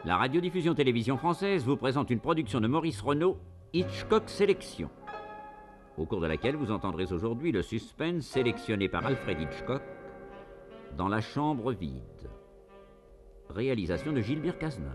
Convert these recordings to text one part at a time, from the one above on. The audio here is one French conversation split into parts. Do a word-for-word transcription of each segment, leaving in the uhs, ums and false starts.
La radiodiffusion télévision française vous présente une production de Maurice Renaud, Hitchcock Sélection, au cours de laquelle vous entendrez aujourd'hui le suspense sélectionné par Alfred Hitchcock, Dans la chambre vide. Réalisation de Gilbert Cazeneuve.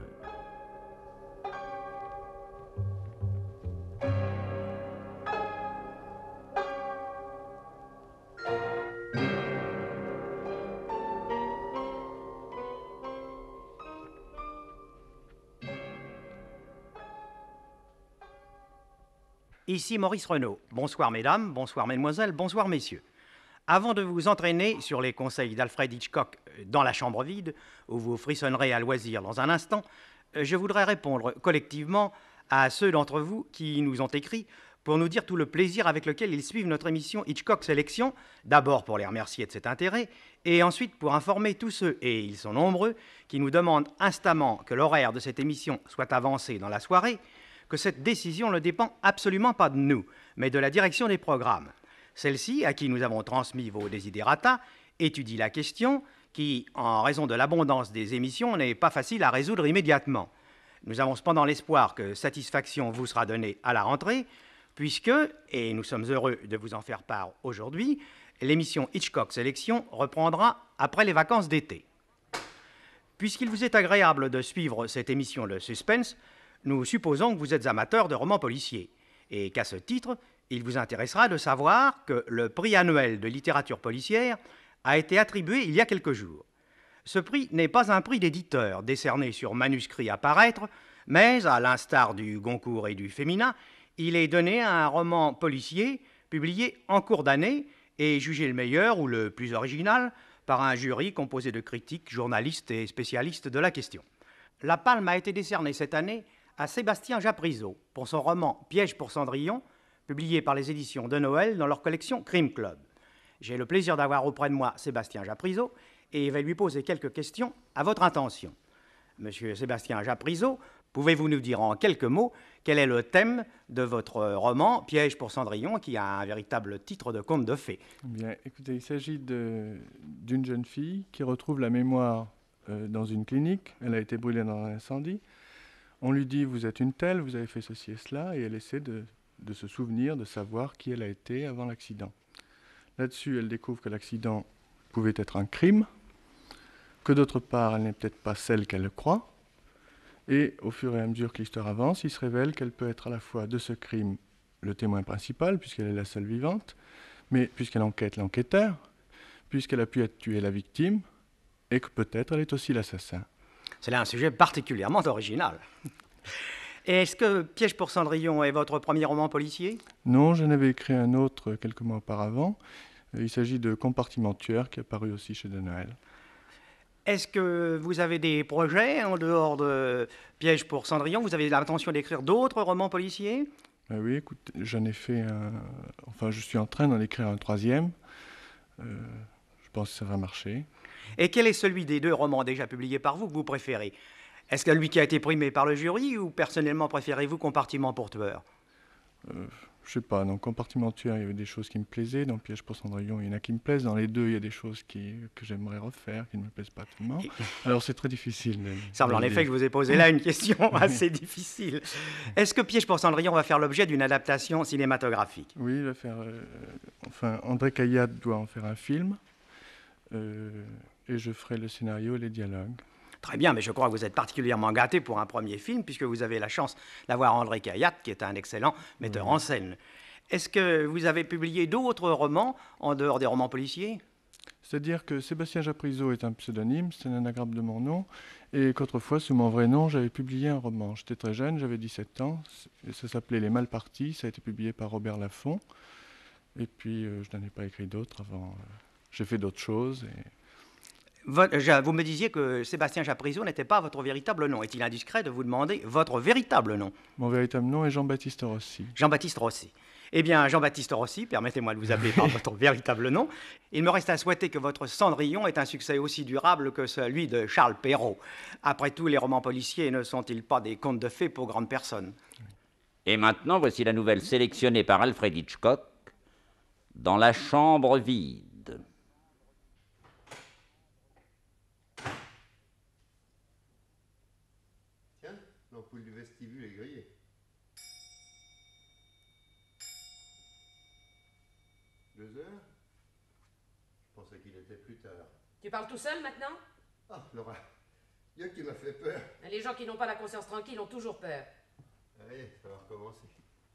Ici Maurice Renaud. Bonsoir mesdames, bonsoir mesdemoiselles, bonsoir messieurs. Avant de vous entraîner sur les conseils d'Alfred Hitchcock dans la chambre vide, où vous frissonnerez à loisir dans un instant, je voudrais répondre collectivement à ceux d'entre vous qui nous ont écrit pour nous dire tout le plaisir avec lequel ils suivent notre émission Hitchcock Sélection, d'abord pour les remercier de cet intérêt, et ensuite pour informer tous ceux, et ils sont nombreux, qui nous demandent instamment que l'horaire de cette émission soit avancé dans la soirée, que cette décision ne dépend absolument pas de nous, mais de la direction des programmes. Celle-ci, à qui nous avons transmis vos desiderata, étudie la question qui, en raison de l'abondance des émissions, n'est pas facile à résoudre immédiatement. Nous avons cependant l'espoir que satisfaction vous sera donnée à la rentrée, puisque, et nous sommes heureux de vous en faire part aujourd'hui, l'émission Hitchcock Sélection reprendra après les vacances d'été. Puisqu'il vous est agréable de suivre cette émission de suspense, nous supposons que vous êtes amateur de romans policiers et qu'à ce titre, il vous intéressera de savoir que le prix annuel de littérature policière a été attribué il y a quelques jours. Ce prix n'est pas un prix d'éditeur décerné sur manuscrit à paraître, mais, à l'instar du Goncourt et du Féminin, il est donné à un roman policier publié en cours d'année et jugé le meilleur ou le plus original par un jury composé de critiques, journalistes et spécialistes de la question. La palme a été décernée cette année à Sébastien Japrisot pour son roman Piège pour Cendrillon, publié par les éditions de Noël dans leur collection Crime Club. J'ai le plaisir d'avoir auprès de moi Sébastien Japrisot et vais lui poser quelques questions à votre intention. Monsieur Sébastien Japrisot, pouvez-vous nous dire en quelques mots quel est le thème de votre roman Piège pour Cendrillon, qui a un véritable titre de conte de fées? Bien, écoutez, il s'agit de, d'une jeune fille qui retrouve la mémoire euh, dans une clinique. Elle a été brûlée dans un incendie. On lui dit « vous êtes une telle, vous avez fait ceci et cela », et elle essaie de, de se souvenir, de savoir qui elle a été avant l'accident. Là-dessus, elle découvre que l'accident pouvait être un crime, que d'autre part, elle n'est peut-être pas celle qu'elle croit, et au fur et à mesure que l'histoire avance, il se révèle qu'elle peut être à la fois de ce crime le témoin principal, puisqu'elle est la seule vivante, mais puisqu'elle enquête l'enquêteur, puisqu'elle a pu être tuée la victime, et que peut-être elle est aussi l'assassin. C'est là un sujet particulièrement original. Et est-ce que Piège pour Cendrillon est votre premier roman policier? Non, j'en avais écrit un autre quelques mois auparavant. Il s'agit de Compartiment tueur, qui est paru aussi chez de Noël. Est-ce que vous avez des projets en dehors de Piège pour Cendrillon? Vous avez l'intention d'écrire d'autres romans policiers? Ben oui, écoute, j'en ai fait un... Enfin, je suis en train d'en écrire un troisième. Euh, je pense que ça va marcher. Et quel est celui des deux romans déjà publiés par vous que vous préférez? Est-ce que lui qui a été primé par le jury ou personnellement préférez-vous Compartiment pour tueur? euh, Je sais pas, dans Compartiment tueur, il y avait des choses qui me plaisaient. Dans Piège pour Cendrillon, il y en a qui me plaisent. Dans les deux, il y a des choses qui, que j'aimerais refaire, qui ne me plaisent pas tellement. Alors c'est très difficile. Il semble en effet que je vous ai posé là une question assez difficile. Est-ce que Piège pour Cendrillon va faire l'objet d'une adaptation cinématographique? Oui, il va faire... Euh, enfin, André Caillat doit en faire un film. Euh, et je ferai le scénario et les dialogues. Très bien, mais je crois que vous êtes particulièrement gâté pour un premier film, puisque vous avez la chance d'avoir André Caillat, qui est un excellent metteur oui. en scène. Est-ce que vous avez publié d'autres romans en dehors des romans policiers? C'est-à-dire que Sébastien Japrisot est un pseudonyme, c'est un anagramme de mon nom, et qu'autrefois, sous mon vrai nom, j'avais publié un roman. J'étais très jeune, j'avais dix-sept ans, ça s'appelait Les Malpartis, ça a été publié par Robert Laffont, et puis euh, je n'en ai pas écrit d'autres avant. Euh, j'ai fait d'autres choses. Et... Vous me disiez que Sébastien Japrisot n'était pas votre véritable nom. Est-il indiscret de vous demander votre véritable nom? Mon véritable nom est Jean-Baptiste Rossi. Jean-Baptiste Rossi. Eh bien, Jean-Baptiste Rossi, permettez-moi de vous appeler par votre véritable nom. Il me reste à souhaiter que votre Cendrillon ait un succès aussi durable que celui de Charles Perrault. Après tout, les romans policiers ne sont-ils pas des contes de fées pour grandes personnes? Et maintenant, voici la nouvelle sélectionnée par Alfred Hitchcock, Dans la chambre vide. douze heures. Je pensais qu'il était plus tard. Tu parles tout seul maintenant? Ah, Laura, Dieu qui m'a fait peur. Les gens qui n'ont pas la conscience tranquille ont toujours peur. Allez, ça va recommencer.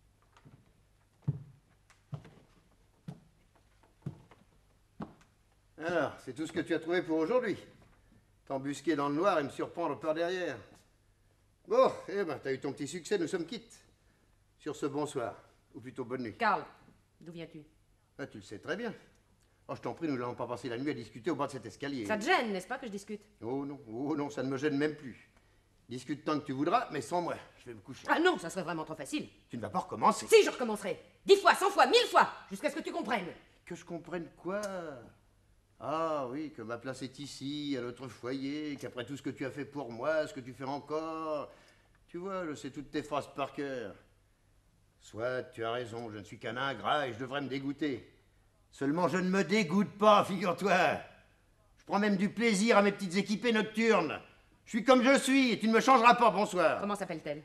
Alors, c'est tout ce que tu as trouvé pour aujourd'hui. T'embusquer dans le noir et me surprendre par derrière. Bon, eh ben, t'as eu ton petit succès, nous sommes quittes. Sur ce bonsoir, ou plutôt bonne nuit. Karl, d'où viens-tu? Ah, tu le sais très bien. Oh, je t'en prie, nous n'allons pas passer la nuit à discuter au bas de cet escalier. Ça te gêne, n'est-ce pas, que je discute? Oh non, oh non, ça ne me gêne même plus. Discute tant que tu voudras, mais sans moi. Je vais me coucher. Ah non, ça serait vraiment trop facile. Tu ne vas pas recommencer. Si, je recommencerai. Dix fois, cent fois, mille fois, jusqu'à ce que tu comprennes. Que je comprenne quoi? Ah oui, que ma place est ici, à notre foyer, qu'après tout ce que tu as fait pour moi, ce que tu fais encore... Tu vois, je sais toutes tes phrases par cœur. Soit tu as raison, je ne suis qu'un ingrat et je devrais me dégoûter. Seulement, je ne me dégoûte pas, figure-toi. Je prends même du plaisir à mes petites équipées nocturnes. Je suis comme je suis et tu ne me changeras pas, bonsoir. Comment s'appelle-t-elle?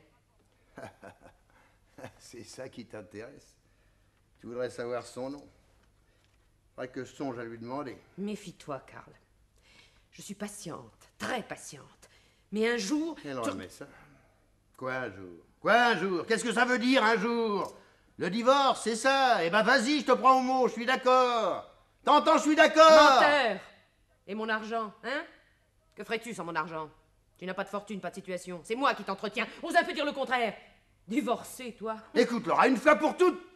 C'est ça qui t'intéresse. Tu voudrais savoir son nom? Faudrait que je songe à lui demander. Méfie-toi, Karl. Je suis patiente, très patiente. Mais un jour... Elle tu- remet ça. Quoi un jour? Quoi un jour? Qu'est-ce que ça veut dire un jour? Le divorce, c'est ça? Eh ben vas-y, je te prends au mot, je suis d'accord. T'entends, je suis d'accord. Menteur! Et mon argent, hein? Que ferais-tu sans mon argent? Tu n'as pas de fortune, pas de situation. C'est moi qui t'entretiens. Ose un peu dire le contraire. Divorcé, toi? Écoute, Laura, une fois pour toutes.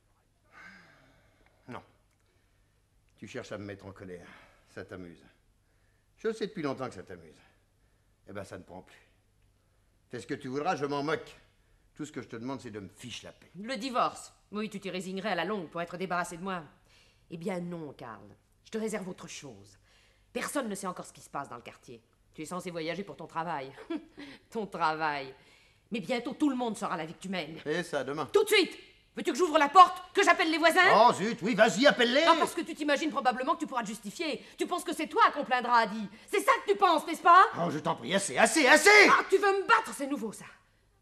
Non. Tu cherches à me mettre en colère. Ça t'amuse. Je sais depuis longtemps que ça t'amuse. Eh ben ça ne prend plus. Fais ce que tu voudras, je m'en moque. Tout ce que je te demande, c'est de me fiche la paix. Le divorce. Oui, tu t'y résignerais à la longue pour être débarrassé de moi. Eh bien non, Karl. Je te réserve autre chose. Personne ne sait encore ce qui se passe dans le quartier. Tu es censé voyager pour ton travail. Ton travail. Mais bientôt, tout le monde saura la vie que tu mènes. Et ça, demain. Tout de suite! Veux-tu que j'ouvre la porte? Que j'appelle les voisins? Oh zut, oui, vas-y, appelle-les. Non, parce que tu t'imagines probablement que tu pourras te justifier. Tu penses que c'est toi qu'on plaindra, Adi. C'est ça que tu penses, n'est-ce pas? Oh, je t'en prie, assez, assez, assez. Ah, tu veux me battre, c'est nouveau, ça.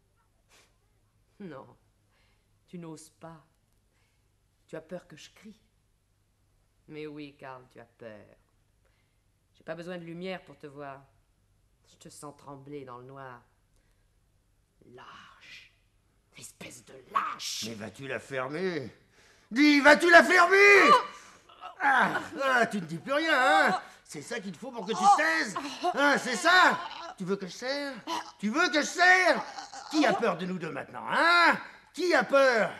Non, tu n'oses pas. Tu as peur que je crie. Mais oui, Karl, tu as peur. J'ai pas besoin de lumière pour te voir. Je te sens trembler dans le noir. Lâche. Espèce de lâche. Mais vas-tu la fermer? Dis, vas-tu la fermer? Ah, ah, tu ne dis plus rien, hein? C'est ça qu'il te faut pour que tu taises? Hein, c'est ça? Tu veux que je serre? Tu veux que je serre? Qui a peur de nous deux maintenant, hein? Qui a peur?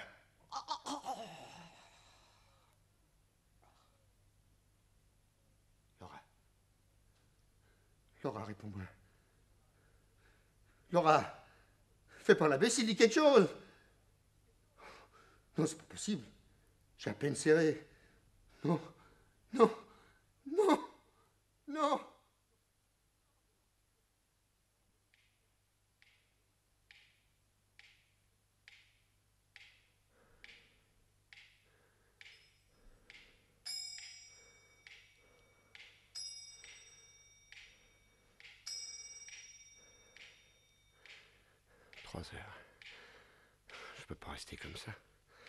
Laura. Laura, réponds-moi. Laura, fais pas la baisse, il dit quelque chose. Non, c'est pas possible. J'ai à peine serré. Non, non, non, non. Trois heures. Je peux pas rester comme ça.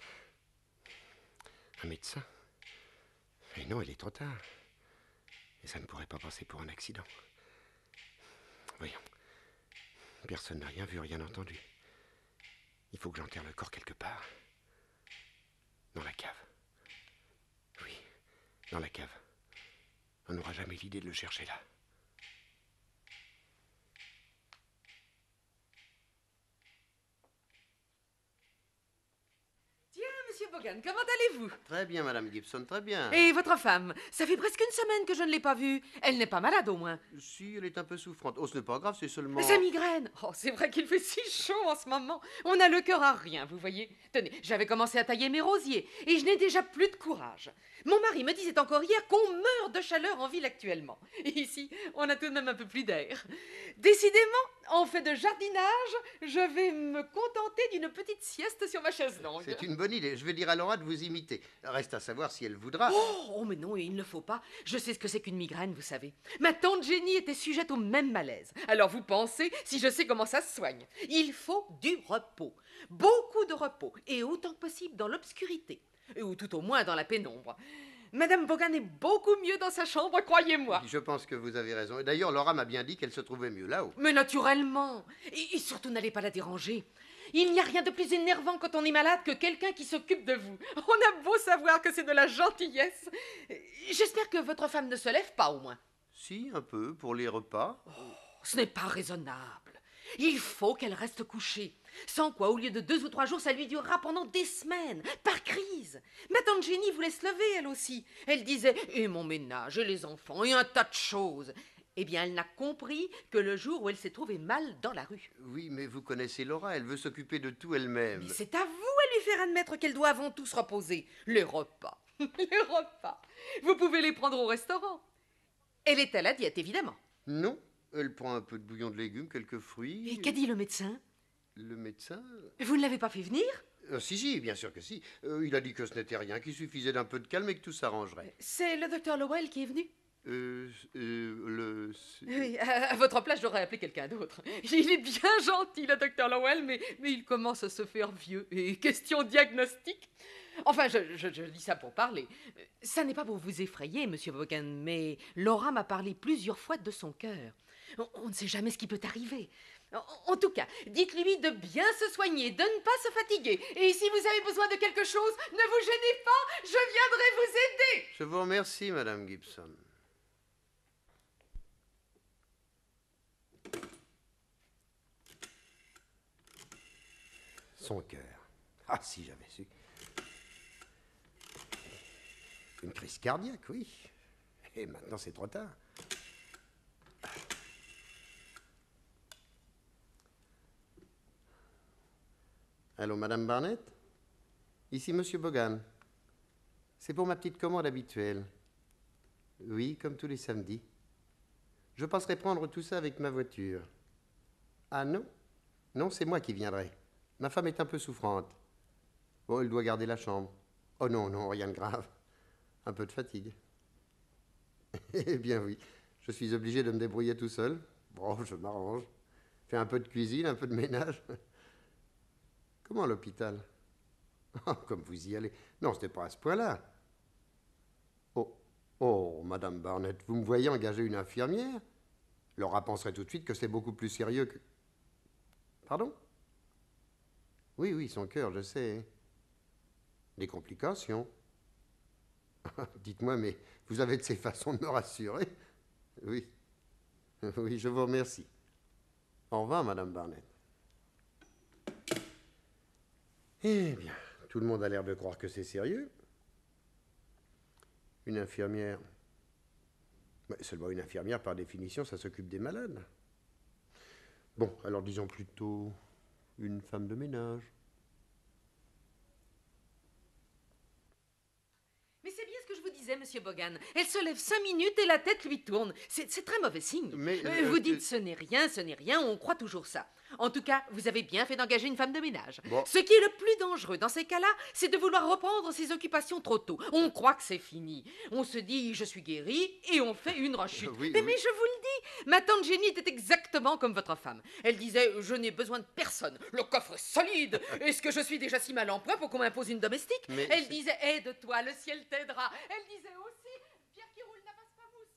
Un médecin? Mais non, il est trop tard. Et ça ne pourrait pas passer pour un accident. Voyons. Personne n'a rien vu, rien entendu. Il faut que j'enterre le corps quelque part. Dans la cave. Oui, dans la cave. On n'aura jamais l'idée de le chercher là. Monsieur Bogan, comment allez-vous? Très bien, Madame Gibson, très bien. Et votre femme? Ça fait presque une semaine que je ne l'ai pas vue. Elle n'est pas malade au moins. Si, elle est un peu souffrante. Oh, ce n'est pas grave, c'est seulement... Sa migraine. Oh, c'est vrai qu'il fait si chaud en ce moment. On a le cœur à rien, vous voyez. Tenez, j'avais commencé à tailler mes rosiers et je n'ai déjà plus de courage. Mon mari me disait encore hier qu'on meurt de chaleur en ville actuellement. Et ici, on a tout de même un peu plus d'air. Décidément, en fait de jardinage, je vais me contenter d'une petite sieste sur ma chaise longue. C'est une bonne idée. Je vais dire à Laura de vous imiter. Reste à savoir si elle voudra. Oh, oh, mais non, il ne faut pas. Je sais ce que c'est qu'une migraine, vous savez. Ma tante Jenny était sujette au même malaise. Alors vous pensez si je sais comment ça se soigne. Il faut du repos. Beaucoup de repos. Et autant que possible dans l'obscurité. ou tout au moins dans la pénombre. Madame Vaughan est beaucoup mieux dans sa chambre, croyez-moi. Je pense que vous avez raison. Et d'ailleurs, Laura m'a bien dit qu'elle se trouvait mieux là-haut. Mais naturellement. Et, et surtout, n'allez pas la déranger. Il n'y a rien de plus énervant quand on est malade que quelqu'un qui s'occupe de vous. On a beau savoir que c'est de la gentillesse. J'espère que votre femme ne se lève pas, au moins. Si, un peu, pour les repas. Oh, ce n'est pas raisonnable. Il faut qu'elle reste couchée. Sans quoi, au lieu de deux ou trois jours, ça lui durera pendant des semaines, par crise. Ma tante Jenny voulait se lever, elle aussi. Elle disait « Et mon ménage, et les enfants, et un tas de choses ». Eh bien, elle n'a compris que le jour où elle s'est trouvée mal dans la rue. Oui, mais vous connaissez Laura, elle veut s'occuper de tout elle-même. Mais c'est à vous à lui faire admettre qu'elle doit avant tout se reposer. Les repas, les repas. Vous pouvez les prendre au restaurant. Elle est à la diète, évidemment. Non, elle prend un peu de bouillon de légumes, quelques fruits. Et qu'a dit le médecin? Le médecin? Vous ne l'avez pas fait venir? euh, Si, si, bien sûr que si. Euh, il a dit que ce n'était rien, qu'il suffisait d'un peu de calme et que tout s'arrangerait. C'est le docteur Lowell qui est venu? Euh, euh, le... Oui, à, à votre place, j'aurais appelé quelqu'un d'autre. Il est bien gentil, le docteur Lowell, mais, mais il commence à se faire vieux. Et question diagnostique. Enfin, je, je, je dis ça pour parler. Ça n'est pas pour vous effrayer, monsieur Vaughan, mais Laura m'a parlé plusieurs fois de son cœur. On, on ne sait jamais ce qui peut arriver. En, en tout cas, dites-lui de bien se soigner, de ne pas se fatiguer. Et si vous avez besoin de quelque chose, ne vous gênez pas, je viendrai vous aider. Je vous remercie, Madame Gibson. Son cœur. Ah, si j'avais su. Une crise cardiaque, oui. Et maintenant, c'est trop tard. Allô, Madame Barnett? Ici, Monsieur Vaughan. C'est pour ma petite commande habituelle. Oui, comme tous les samedis. Je passerai prendre tout ça avec ma voiture. Ah non? Non, c'est moi qui viendrai. Ma femme est un peu souffrante. Oh, elle doit garder la chambre. Oh non, non, rien de grave. Un peu de fatigue. Eh bien oui, je suis obligé de me débrouiller tout seul. Bon, je m'arrange. Fais un peu de cuisine, un peu de ménage. Comment l'hôpital? Oh, comme vous y allez. Non, ce n'est pas à ce point-là. Oh, oh, Madame Barnett, vous me voyez engager une infirmière? Laura penserait tout de suite que c'est beaucoup plus sérieux que... Pardon? Oui, oui, son cœur, je sais. Des complications. Dites-moi, mais vous avez de ces façons de me rassurer? Oui. Oui, je vous remercie. Au revoir, Madame Barnett. Eh bien, tout le monde a l'air de croire que c'est sérieux. Une infirmière... Mais seulement une infirmière, par définition, ça s'occupe des malades. Bon, alors disons plutôt une femme de ménage. Mais c'est bien ce que je vous disais, monsieur Vaughan. Elle se lève cinq minutes et la tête lui tourne. C'est c'est très mauvais signe. Mais, Euh, euh, vous euh, dites ce n'est rien, ce n'est rien, on croit toujours ça. En tout cas, vous avez bien fait d'engager une femme de ménage. Bon. Ce qui est le plus dangereux dans ces cas-là, c'est de vouloir reprendre ses occupations trop tôt. On croit que c'est fini. On se dit, je suis guéri, et on fait une rechute. Oui, mais, oui. mais je vous le dis, ma tante Jenny était exactement comme votre femme. Elle disait, je n'ai besoin de personne. Le coffre est solide. Est-ce que je suis déjà si mal en point pour qu'on m'impose une domestique? Mais Elle c'est- disait, aide-toi, le ciel t'aidera. Elle disait aussi, pierre qui roule n'amasse pas mousse.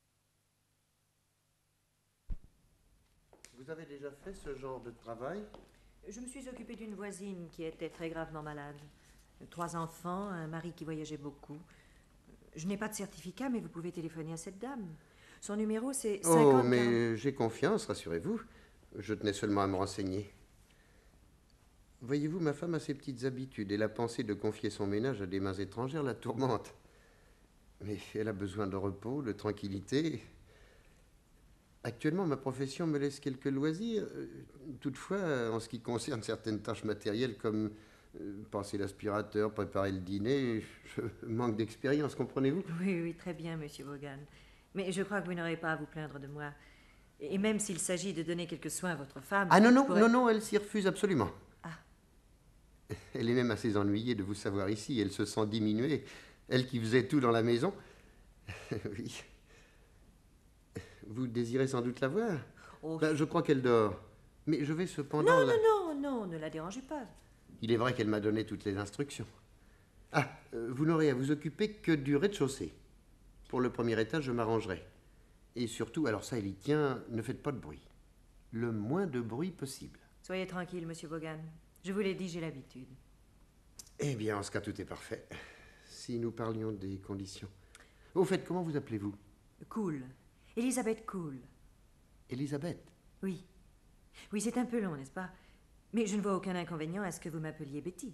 Vous avez déjà fait ce genre de travail? Je me suis occupée d'une voisine qui était très gravement malade. Trois enfants, un mari qui voyageait beaucoup. Je n'ai pas de certificat, mais vous pouvez téléphoner à cette dame. Son numéro, c'est Oh, cinquante. mais j'ai confiance, rassurez-vous. Je tenais seulement à me renseigner. Voyez-vous, ma femme a ses petites habitudes et la pensée de confier son ménage à des mains étrangères la tourmente. Mais elle a besoin de repos, de tranquillité. Actuellement, ma profession me laisse quelques loisirs. Euh, Toutefois, en ce qui concerne certaines tâches matérielles comme euh, passer l'aspirateur, préparer le dîner, je manque d'expérience, comprenez-vous? Oui, oui, très bien, monsieur Vaughan. Mais je crois que vous n'aurez pas à vous plaindre de moi. Et même s'il s'agit de donner quelques soins à votre femme... Ah non, je non, pourrais- non, non, elle s'y refuse absolument. Ah. Elle est même assez ennuyée de vous savoir ici. Elle se sent diminuée. Elle qui faisait tout dans la maison. Oui. Vous désirez sans doute la voir? Oh. Ben, je crois qu'elle dort. Mais je vais cependant... Non, la- non, non, non, ne la dérangez pas. Il est vrai qu'elle m'a donné toutes les instructions. Ah, euh, vous n'aurez à vous occuper que du rez-de-chaussée. Pour le premier étage, je m'arrangerai. Et surtout, alors ça, il y tient, ne faites pas de bruit. Le moins de bruit possible. Soyez tranquille, monsieur Vaughan. Je vous l'ai dit, j'ai l'habitude. Eh bien, en ce cas, tout est parfait. Si nous parlions des conditions. Au fait, comment vous appelez-vous? Cool. Elisabeth Cool. Elisabeth. Oui. Oui, c'est un peu long, n'est-ce pas? Mais je ne vois aucun inconvénient à ce que vous m'appeliez Betty.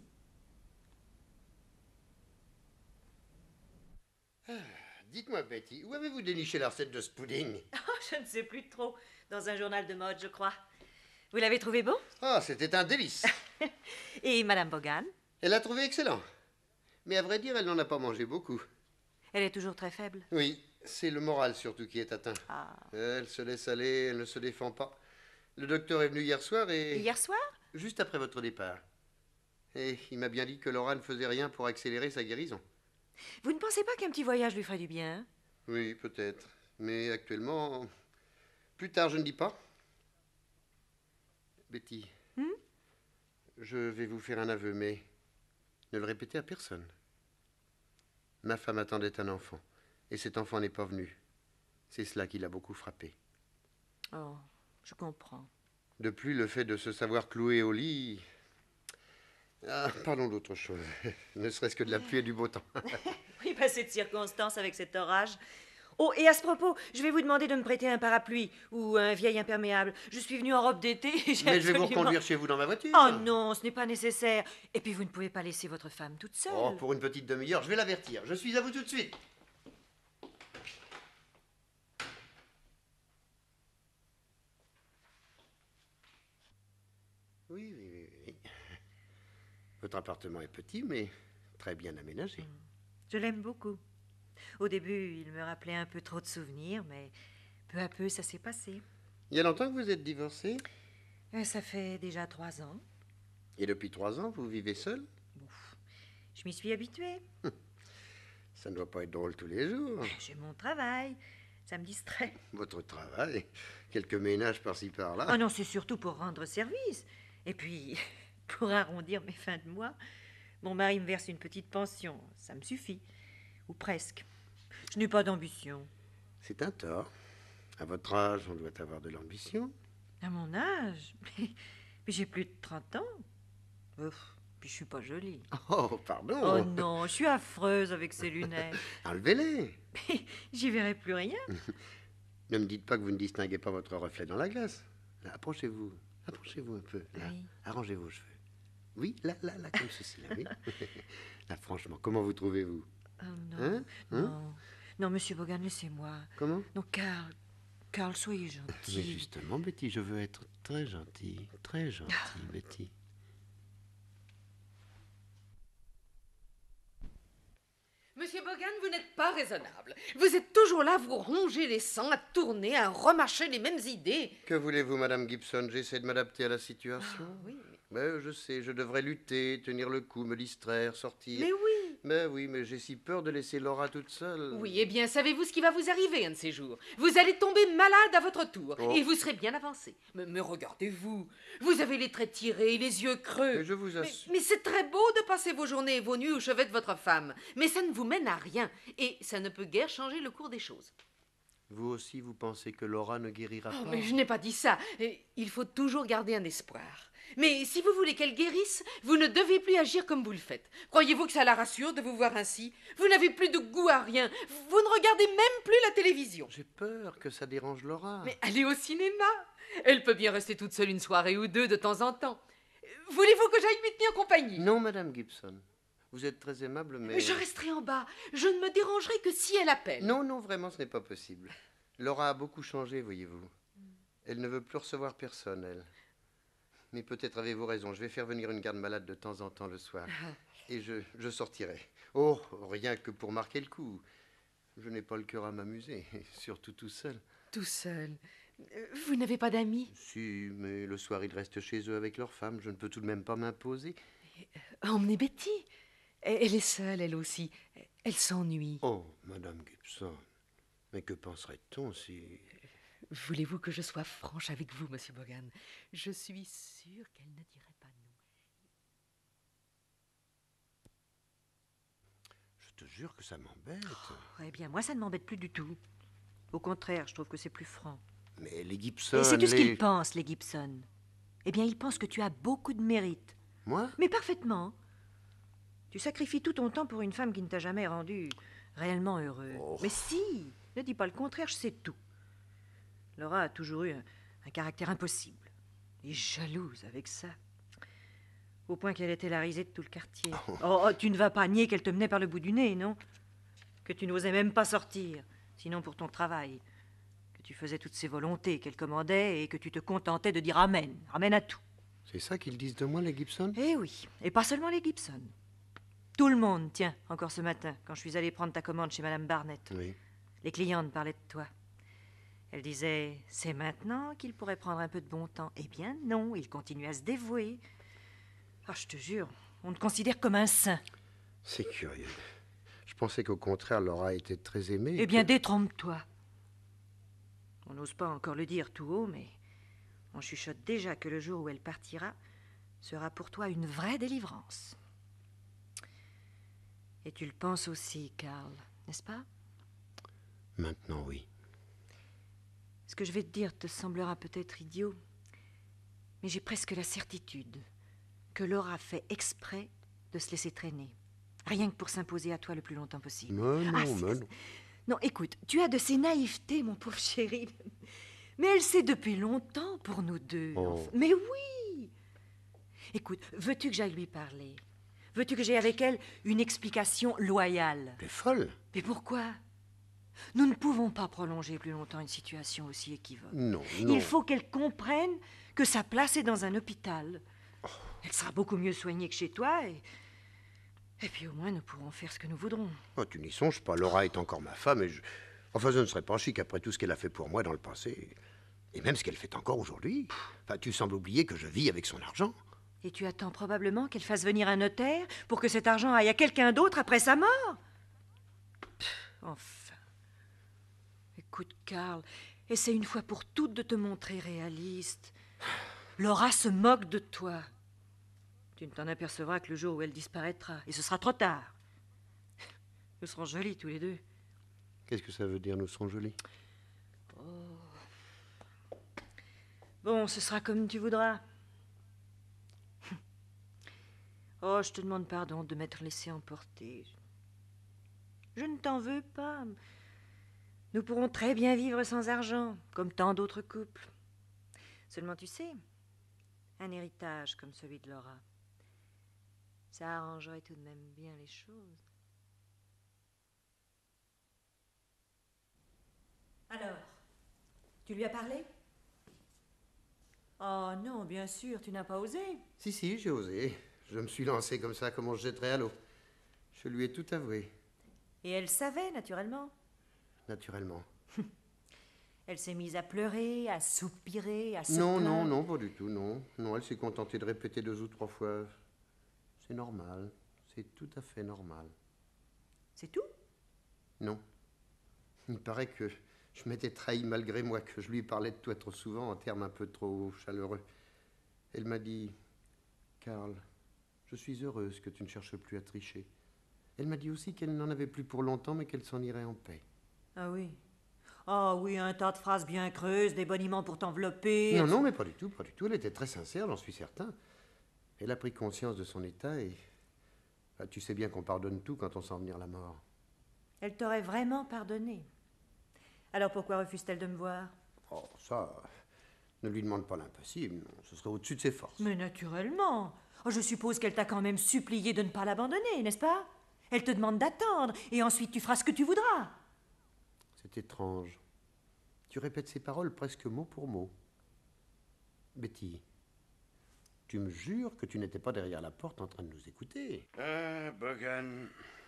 Ah, dites-moi, Betty, où avez-vous déniché la recette de ce pudding? Oh, je ne sais plus trop. Dans un journal de mode, je crois. Vous l'avez trouvé bon? Ah, c'était un délice. Et Madame Vaughan? Elle l'a trouvé excellent. Mais à vrai dire, elle n'en a pas mangé beaucoup. Elle est toujours très faible. Oui, c'est le moral surtout qui est atteint. Ah. Elle se laisse aller, elle ne se défend pas. Le docteur est venu hier soir et... Hier soir? Juste après votre départ. Et il m'a bien dit que Laura ne faisait rien pour accélérer sa guérison. Vous ne pensez pas qu'un petit voyage lui ferait du bien? Oui, peut-être. Mais actuellement... Plus tard, je ne dis pas. Betty, Hmm? je vais vous faire un aveu, mais ne le répétez à personne. Ma femme attendait un enfant, et cet enfant n'est pas venu. C'est cela qui l'a beaucoup frappé. Oh, je comprends. De plus, le fait de se savoir cloué au lit... Ah, parlons d'autre chose. Ne serait-ce que de la pluie et du beau temps. Oui, pas cette circonstance avec cet orage. Oh, et à ce propos, je vais vous demander de me prêter un parapluie ou un vieil imperméable. Je suis venue en robe d'été. Mais je vais vous absolument... reconduire chez vous dans ma voiture. Oh non, ce n'est pas nécessaire. Et puis vous ne pouvez pas laisser votre femme toute seule. Oh, pour une petite demi-heure, je vais l'avertir. Je suis à vous tout de suite. Oui, oui, oui, oui. Votre appartement est petit, mais très bien aménagé. Je l'aime beaucoup. Au début, il me rappelait un peu trop de souvenirs, mais peu à peu, ça s'est passé. Il y a longtemps que vous êtes divorcé? Euh, Ça fait déjà trois ans. Et depuis trois ans, vous vivez seul? Je m'y suis habituée. Ça ne doit pas être drôle tous les jours. J'ai mon travail. Ça me distrait. Votre travail, quelques ménages par-ci par-là. Oh non, c'est surtout pour rendre service. Et puis, pour arrondir mes fins de mois, mon mari me verse une petite pension. Ça me suffit. Ou presque. Je n'ai pas d'ambition. C'est un tort. À votre âge, on doit avoir de l'ambition. À mon âge? Mais, mais j'ai plus de trente ans. Ouf, puis je suis pas jolie. Oh, pardon. Oh non, je suis affreuse avec ces lunettes. Enlevez-les. J'y verrai plus rien. Ne me dites pas que vous ne distinguez pas votre reflet dans la glace. Là, approchez-vous. Approchez-vous un peu. Là. Oui. Arrangez vos cheveux. Oui, là, là, là, comme ceci. Là, oui. Là, franchement, comment vous trouvez-vous? Oh non, Hein? Hein? non. Non, monsieur Vaughan, laissez-moi. Comment? Non, Karl, Karl, soyez gentil. Mais justement, Betty, je veux être très gentil. Très gentil, Betty. Monsieur Vaughan, vous n'êtes pas raisonnable. Vous êtes toujours là, vous rongez les sangs, à tourner, à remâcher les mêmes idées. Que voulez-vous, Madame Gibson? J'essaie de m'adapter à la situation. Ah, oui, Ben, je sais, je devrais lutter, tenir le coup, me distraire, sortir. mais oui. Ben oui, mais j'ai si peur de laisser Laura toute seule. Oui, eh bien, savez-vous ce qui va vous arriver un de ces jours? Vous allez tomber malade à votre tour, Oh. et vous serez bien avancé. Mais, mais regardez-vous, vous avez les traits tirés, les yeux creux. Mais je vous Mais, assure. mais c'est très beau de passer vos journées et vos nuits au chevet de votre femme, mais ça ne vous mène à rien, et ça ne peut guère changer le cours des choses. Vous aussi, vous pensez que Laura ne guérira Oh, pas? mais je n'ai pas dit ça. Et il faut toujours garder un espoir. Mais si vous voulez qu'elle guérisse, vous ne devez plus agir comme vous le faites. Croyez-vous que ça la rassure de vous voir ainsi? Vous n'avez plus de goût à rien. Vous ne regardez même plus la télévision. J'ai peur que ça dérange Laura. Mais allez au cinéma. Elle peut bien rester toute seule une soirée ou deux de temps en temps. Voulez-vous que j'aille lui tenir compagnie? Non, Madame Gibson. Vous êtes très aimable, mais... Je resterai en bas. Je ne me dérangerai que si elle appelle. Non, non, vraiment, ce n'est pas possible. Laura a beaucoup changé, voyez-vous. Elle ne veut plus recevoir personne, elle. Mais peut-être avez-vous raison. Je vais faire venir une garde malade de temps en temps le soir. Et je, je sortirai. Oh, rien que pour marquer le coup. Je n'ai pas le cœur à m'amuser, surtout tout seul. Tout seul. Euh, Vous n'avez pas d'amis? Si, mais le soir, ils restent chez eux avec leurs femmes. Je ne peux tout de même pas m'imposer. Emmenez Betty. Elle est seule, elle aussi. Elle s'ennuie. Oh, Madame Gibson, mais que penserait-on si... Voulez-vous que je sois franche avec vous, Monsieur Vaughan? Je suis sûre qu'elle ne dirait pas non. Je te jure que ça m'embête. Eh bien, moi, ça ne m'embête plus du tout. Au contraire, je trouve que c'est plus franc. Mais les Gibson... Et sais-tu ce les... qu'ils pensent, les Gibson? Eh bien, ils pensent que tu as beaucoup de mérite. Moi? Mais parfaitement. Tu sacrifies tout ton temps pour une femme qui ne t'a jamais rendu réellement heureux. Oh. Mais si, ne dis pas le contraire, je sais tout. Laura a toujours eu un, un caractère impossible. Et jalouse avec ça. Au point qu'elle était la risée de tout le quartier. Oh. Oh, tu ne vas pas nier qu'elle te menait par le bout du nez, non? Que tu n'osais même pas sortir, sinon pour ton travail. Que tu faisais toutes ses volontés qu'elle commandait et que tu te contentais de dire amen, amen à tout. C'est ça qu'ils disent de moi, les Gibson? Eh oui, et pas seulement les Gibson. Tout le monde, tiens, encore ce matin, quand je suis allée prendre ta commande chez Madame Barnett. Oui. Les clientes parlaient de toi. Elles disaient, c'est maintenant qu'il pourrait prendre un peu de bon temps. Eh bien non, il continue à se dévouer. Ah, je te jure, on te considère comme un saint. C'est curieux. Je pensais qu'au contraire, Laura était très aimée. Eh bien, que... détrompe-toi. On n'ose pas encore le dire tout haut, mais on chuchote déjà que le jour où elle partira sera pour toi une vraie délivrance. Et tu le penses aussi, Karl, n'est-ce pas? Maintenant, oui. Ce que je vais te dire te semblera peut-être idiot, mais j'ai presque la certitude que Laura fait exprès de se laisser traîner, rien que pour s'imposer à toi le plus longtemps possible. Mais non, Ah, c'est- mais non. Non, écoute, tu as de ces naïvetés, mon pauvre chéri. Mais elle sait depuis longtemps pour nous deux. Oh. enfin. Mais oui! Écoute, veux-tu que j'aille lui parler? Veux-tu que j'aie avec elle une explication loyale? Elle est folle. Mais pourquoi? Nous ne pouvons pas prolonger plus longtemps une situation aussi équivoque. Non, non. Il faut qu'elle comprenne que sa place est dans un hôpital. Elle sera beaucoup mieux soignée que chez toi et... Et puis au moins nous pourrons faire ce que nous voudrons. Oh, tu n'y songes pas. Laura est encore ma femme et je... Enfin, ce ne serait pas chic après tout ce qu'elle a fait pour moi dans le passé. Et même ce qu'elle fait encore aujourd'hui. Enfin, tu sembles oublier que je vis avec son argent. Et tu attends probablement qu'elle fasse venir un notaire pour que cet argent aille à quelqu'un d'autre après sa mort? Pff, enfin. Écoute, Karl, essaie une fois pour toutes de te montrer réaliste. Laura se moque de toi. Tu ne t'en apercevras que le jour où elle disparaîtra. Et ce sera trop tard. Nous serons jolis tous les deux. Qu'est-ce que ça veut dire, nous serons jolis? Bon, ce sera comme tu voudras. Oh, je te demande pardon de m'être laissé emporter. Je ne t'en veux pas. Nous pourrons très bien vivre sans argent, comme tant d'autres couples. Seulement, tu sais, un héritage comme celui de Laura, ça arrangerait tout de même bien les choses. Alors, tu lui as parlé? Oh non, bien sûr, tu n'as pas osé. Si, si, j'ai osé. Je me suis lancé comme ça, comme on se jetterait à l'eau. Je lui ai tout avoué, Et elle savait, naturellement. naturellement. Elle s'est mise à pleurer, à soupirer, à se Non, non, plaindre. non, pas du tout, non. Non, elle s'est contentée de répéter deux ou trois fois. C'est normal. C'est tout à fait normal. C'est tout? Non. Il paraît que je m'étais trahi malgré moi, que je lui parlais de toi trop souvent en termes un peu trop chaleureux. Elle m'a dit, Karl, je suis heureuse que tu ne cherches plus à tricher. Elle m'a dit aussi qu'elle n'en avait plus pour longtemps, mais qu'elle s'en irait en paix. Ah oui. Ah oui, un tas de phrases bien creuses, des boniments pour t'envelopper. Non, non, mais pas du tout, pas du tout. Elle était très sincère, j'en suis certain. Elle a pris conscience de son état et... Ah, tu sais bien qu'on pardonne tout quand on sent venir la mort. Elle t'aurait vraiment pardonné. Alors pourquoi refuse-t-elle de me voir? Oh, ça... Ne lui demande pas l'impossible, non. Ce serait au-dessus de ses forces. Mais naturellement. Oh, je suppose qu'elle t'a quand même supplié de ne pas l'abandonner, n'est-ce pas? Elle te demande d'attendre, et ensuite tu feras ce que tu voudras. C'est étrange. Tu répètes ces paroles presque mot pour mot. Betty, tu me jures que tu n'étais pas derrière la porte en train de nous écouter. Ah, Bogan.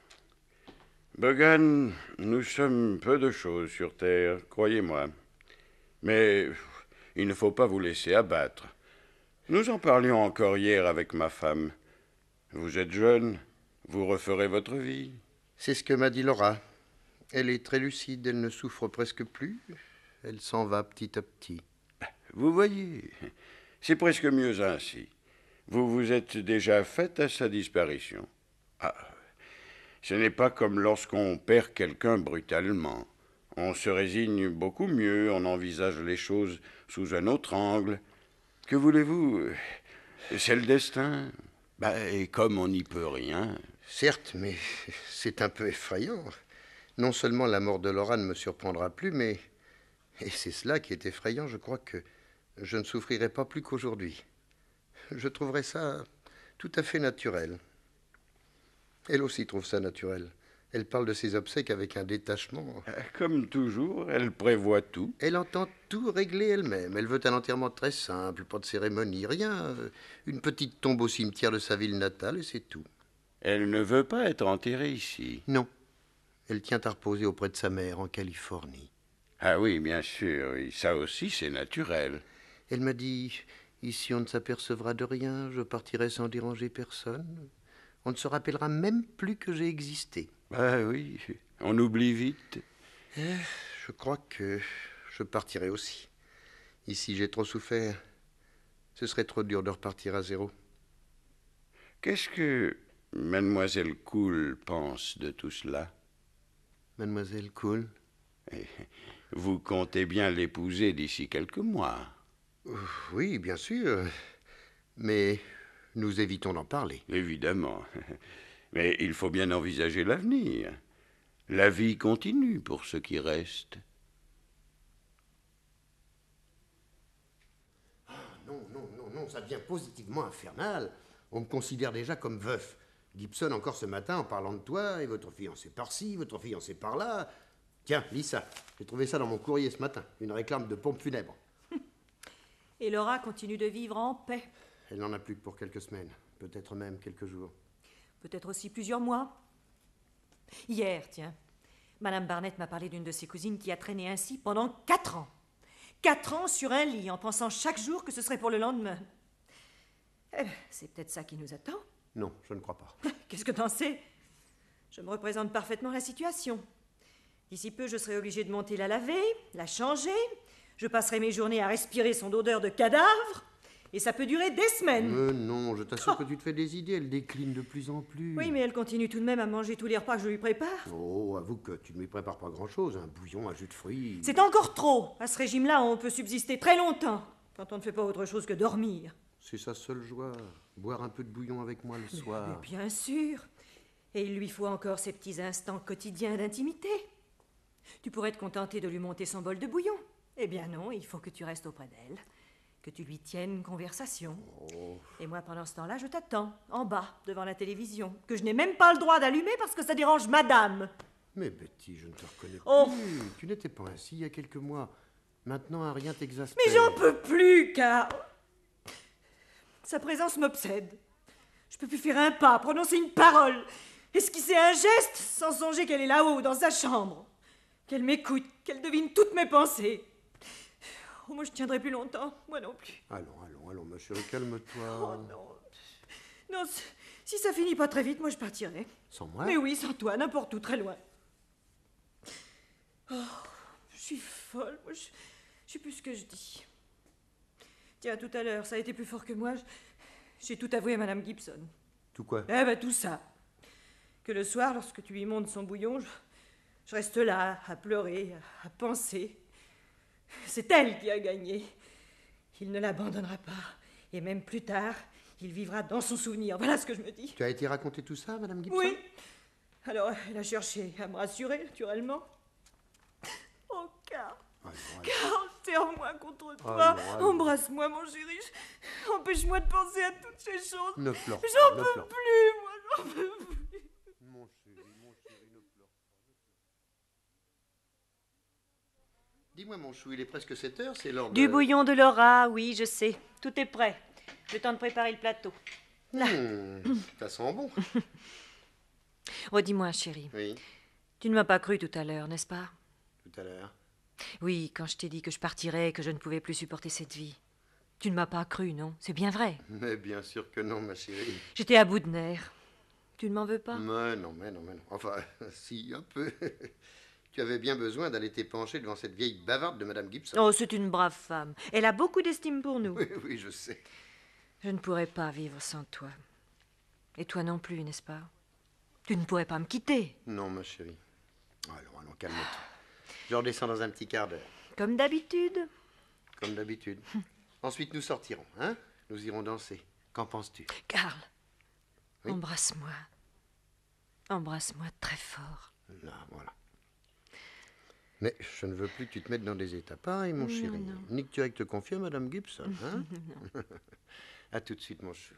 Bogan, nous sommes peu de choses sur Terre, croyez-moi. Mais il ne faut pas vous laisser abattre. Nous en parlions encore hier avec ma femme. Vous êtes jeune, vous referez votre vie. C'est ce que m'a dit Laura. Elle est très lucide, elle ne souffre presque plus. Elle s'en va petit à petit. Vous voyez, c'est presque mieux ainsi. Vous vous êtes déjà faite à sa disparition. Ah, Ce n'est pas comme lorsqu'on perd quelqu'un brutalement. On se résigne beaucoup mieux, on envisage les choses sous un autre angle. Que voulez-vous? C'est le destin. Bah, et comme on n'y peut rien... Certes, mais c'est un peu effrayant. Non seulement la mort de Laura ne me surprendra plus, mais... Et c'est cela qui est effrayant, je crois que je ne souffrirai pas plus qu'aujourd'hui. Je trouverai ça tout à fait naturel. Elle aussi trouve ça naturel. Elle parle de ses obsèques avec un détachement. Comme toujours, elle prévoit tout. Elle entend tout régler elle-même. Elle veut un enterrement très simple, pas de cérémonie, rien. Une petite tombe au cimetière de sa ville natale et c'est tout. Elle ne veut pas être enterrée ici. Non. Elle tient à reposer auprès de sa mère en Californie. Ah oui, bien sûr. Oui. Ça aussi, c'est naturel. Elle m'a dit, ici on ne s'apercevra de rien, je partirai sans déranger personne. On ne se rappellera même plus que j'ai existé. Ah oui, on oublie vite. Eh, je crois que je partirai aussi. Ici, j'ai trop souffert. Ce serait trop dur de repartir à zéro. Qu'est-ce que Mademoiselle Cool pense de tout cela? Mademoiselle Cool? Vous comptez bien l'épouser d'ici quelques mois? Oui, bien sûr. Mais nous évitons d'en parler. Évidemment. Mais il faut bien envisager l'avenir. La vie continue pour ce qui reste. Ah, non, non, non, non, ça devient positivement infernal. On me considère déjà comme veuf. Gibson, encore ce matin, en parlant de toi, et votre fiancé par-ci, votre fiancé par-là. Tiens, lis ça. J'ai trouvé ça dans mon courrier ce matin. Une réclame de pompe funèbre. Et Laura continue de vivre en paix. Elle n'en a plus que pour quelques semaines. Peut-être même quelques jours. Peut-être aussi plusieurs mois. Hier, tiens, Madame Barnett m'a parlé d'une de ses cousines qui a traîné ainsi pendant quatre ans. Quatre ans sur un lit, en pensant chaque jour que ce serait pour le lendemain. Eh ben, c'est peut-être ça qui nous attend. Non, je ne crois pas. Qu'est-ce que t'en sais? Je me représente parfaitement la situation. D'ici peu, je serai obligée de monter la laver, la changer. Je passerai mes journées à respirer son odeur de cadavre. Et ça peut durer des semaines. Mais non, je t'assure oh. que tu te fais des idées. Elle décline de plus en plus. Oui, mais elle continue tout de même à manger tous les repas que je lui prépare. Oh, avoue que tu ne lui prépares pas grand-chose. Un bouillon, un jus de fruits... C'est encore trop. À ce régime-là, on peut subsister très longtemps. Quand on ne fait pas autre chose que dormir. C'est sa seule joie. Boire un peu de bouillon avec moi le soir. Mais bien sûr. Et il lui faut encore ces petits instants quotidiens d'intimité. Tu pourrais te contenter de lui monter son bol de bouillon. Eh bien non, il faut que tu restes auprès d'elle. Que tu lui tiennes conversation. Oh. Et moi, pendant ce temps-là, je t'attends, en bas, devant la télévision, que je n'ai même pas le droit d'allumer parce que ça dérange madame. Mais Betty, je ne te reconnais oh. plus. Tu n'étais pas ainsi il y a quelques mois. Maintenant, un rien t'exaspère. Mais j'en peux plus, car... Sa présence m'obsède. Je peux plus faire un pas, prononcer une parole, esquisser un geste sans songer qu'elle est là-haut, dans sa chambre. Qu'elle m'écoute, qu'elle devine toutes mes pensées. Oh, moi, je tiendrai plus longtemps. Moi non plus. Allons, allons, allons, ma chérie, calme-toi. Oh non. Non, si ça finit pas très vite, moi, je partirai. Sans moi? Mais oui, sans toi, n'importe où, très loin. Oh, je suis folle. Moi, je, je sais plus ce que je dis. Tiens, tout à l'heure, ça a été plus fort que moi. J'ai tout avoué à Madame Gibson. Tout quoi? Eh ben, tout ça. Que le soir, lorsque tu lui montes son bouillon, je, je reste là, à pleurer, à, à penser... C'est elle qui a gagné. Il ne l'abandonnera pas. Et même plus tard, il vivra dans son souvenir. Voilà ce que je me dis. Tu as été raconter tout ça, Madame Gibson? Oui. Alors, elle a cherché à me rassurer, naturellement. Oh, Carl. Carl, serre-moi contre toi. Allons, allons. Embrasse-moi, mon chéri. Empêche-moi de penser à toutes ces choses. Ne pleure pas. J'en ne peux pleure. plus, moi, j'en peux plus. Mon chéri, mon chéri, ne pleure pas. Dis-moi, mon chou, il est presque sept heures, c'est l'heure de... Du bouillon de Laura, oui, je sais. Tout est prêt. Le temps de préparer le plateau. Là. Mmh, ça sent bon. Oh, dis-moi, chérie. Oui. Tu ne m'as pas cru tout à l'heure, n'est-ce pas? Tout à l'heure. Oui, quand je t'ai dit que je partirais, que je ne pouvais plus supporter cette vie. Tu ne m'as pas cru, non? C'est bien vrai. Mais bien sûr que non, ma chérie. J'étais à bout de nerfs. Tu ne m'en veux pas? Mais non, mais non, mais non. Enfin, si, un peu. Tu avais bien besoin d'aller t'épancher devant cette vieille bavarde de Madame Gibson. Oh, c'est une brave femme. Elle a beaucoup d'estime pour nous. Oui, oui, je sais. Je ne pourrais pas vivre sans toi. Et toi non plus, n'est-ce pas? Tu ne pourrais pas me quitter. Non, ma chérie. Allons, allons, calme-toi. Je redescends dans un petit quart d'heure. Comme d'habitude. Comme d'habitude. Ensuite, nous sortirons, hein? Nous irons danser. Qu'en penses-tu? Karl, Oui? embrasse-moi. Embrasse-moi très fort. Là, voilà. Mais je ne veux plus que tu te mettes dans des états pareils, mon chéri. non. Ni que tu ailles te confier à Madame Gibson, hein? À tout de suite, mon chou.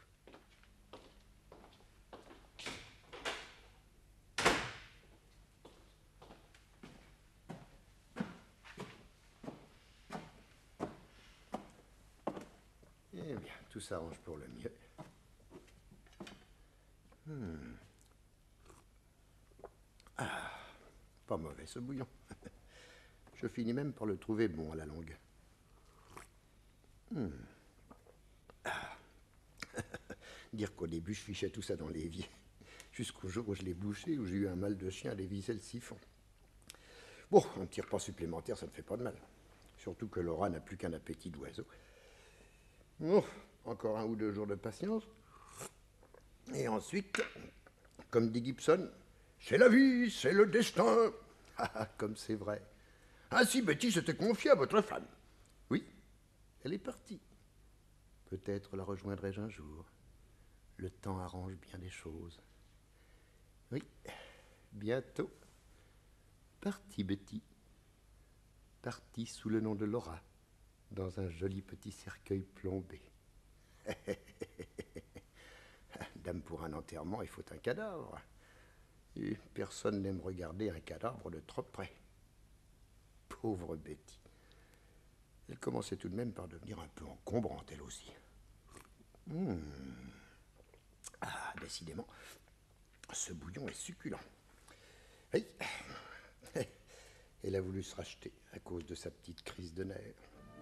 Eh bien, tout s'arrange pour le mieux. Hmm. Ah, pas mauvais ce bouillon. Je finis même par le trouver bon à la longue. Hmm. Ah. Dire qu'au début, je fichais tout ça dans l'évier. Jusqu'au jour où je l'ai bouché, où j'ai eu un mal de chien à dévisser le siphon. Bon, un petit repas supplémentaire, ça ne fait pas de mal. Surtout que Laura n'a plus qu'un appétit d'oiseau. Oh, encore un ou deux jours de patience. Et ensuite, comme dit Gibson, c'est la vie, c'est le destin. Ah, comme c'est vrai. Ainsi, Betty s'était confiée à votre femme. Oui, elle est partie. Peut-être la rejoindrai-je un jour. Le temps arrange bien des choses. Oui, bientôt. Partie, Betty. Partie sous le nom de Laura, dans un joli petit cercueil plombé. Dame, pour un enterrement, il faut un cadavre. Et personne n'aime regarder un cadavre de trop près. Pauvre Betty. Elle commençait tout de même par devenir un peu encombrante, elle aussi. Hmm. Ah, décidément, ce bouillon est succulent. Oui. Elle a voulu se racheter à cause de sa petite crise de nerfs.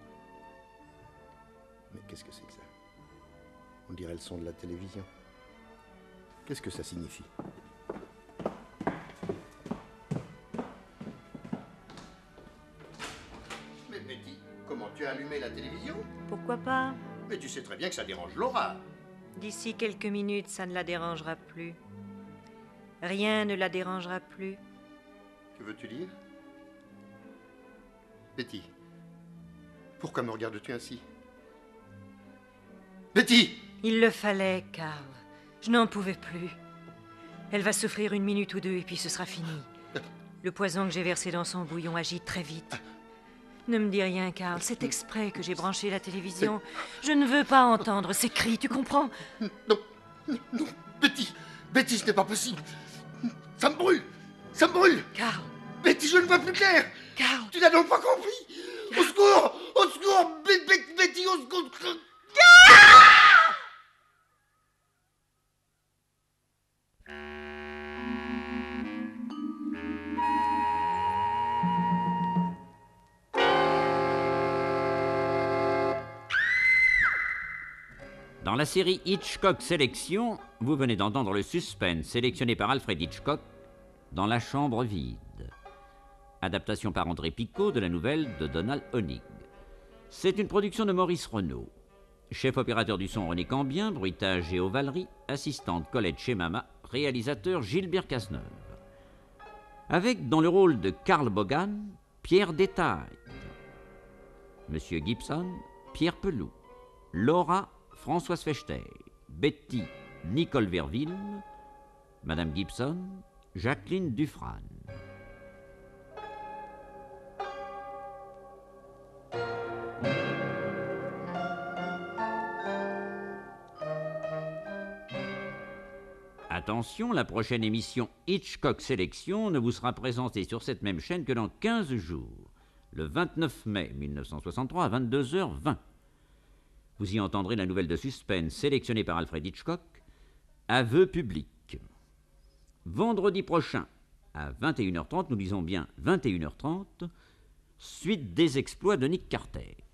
Mais qu'est-ce que c'est que ça? On dirait le son de la télévision. Qu'est-ce que ça signifie? Mais Betty, comment tu as allumé la télévision? Pourquoi pas? Mais tu sais très bien que ça dérange Laura. D'ici quelques minutes, ça ne la dérangera plus. Rien ne la dérangera plus. Que veux-tu dire? Betty, pourquoi me regardes-tu ainsi? Betty! Il le fallait, Karl. Je n'en pouvais plus. Elle va souffrir une minute ou deux et puis ce sera fini. Le poison que j'ai versé dans son bouillon agit très vite. Ne me dis rien, Karl. C'est exprès que j'ai branché la télévision. Je ne veux pas entendre ces cris, tu comprends? Non, non, Betty, Betty, ce n'est pas possible. Ça me brûle, ça me brûle. Karl, Betty, je ne vois plus clair. Karl. Tu n'as donc pas compris? Au secours, au secours, Bet- Bet- Betty, au secours. Dans la série Hitchcock Sélection, vous venez d'entendre le suspense sélectionné par Alfred Hitchcock dans La chambre vide. Adaptation par André Picot de la nouvelle de Donald Honig. C'est une production de Maurice Renaud. Chef opérateur du son René Cambien, bruitage Géo Valery, assistante Colette Chemama, réalisateur Gilbert Cazeneuve. Avec dans le rôle de Karl Bogan, Pierre Détail. Monsieur Gibson, Pierre Peloux. Laura, Françoise Fechter. Betty, Nicole Verville. Madame Gibson, Jacqueline Dufresne. Attention, la prochaine émission Hitchcock Sélection ne vous sera présentée sur cette même chaîne que dans quinze jours, le vingt-neuf mai mille neuf cent soixante-trois à vingt-deux heures vingt. Vous y entendrez la nouvelle de suspense sélectionnée par Alfred Hitchcock, Aveu public. Vendredi prochain, à vingt et une heures trente, nous disons bien vingt et une heures trente, suite des exploits de Nick Carter.